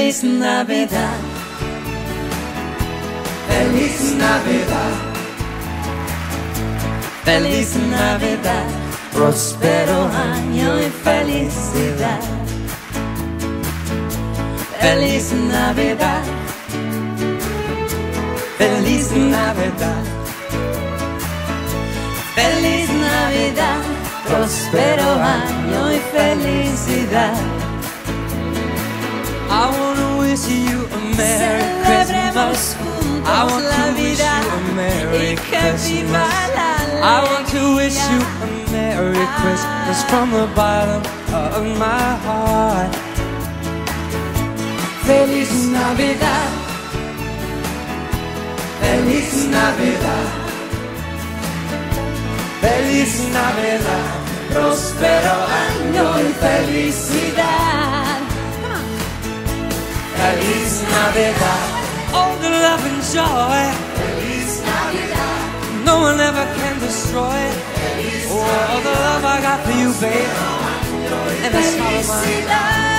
Feliz Navidad, Feliz Navidad, feliz Navidad, próspero año y felicidad. Feliz Navidad, feliz Navidad, feliz Navidad, próspero año y felicidad. I wanna wish you a Merry Christmas. I want to wish you a Merry Christmas. I want to wish you a Merry Christmas from the bottom of my heart. Feliz Navidad, Feliz Navidad, Feliz Navidad, próspero año y felicidad. Feliz Navidad, all the love and joy. Feliz Navidad, no one ever can destroy it. Oh, all the love I got for you, babe, and that's all of mine.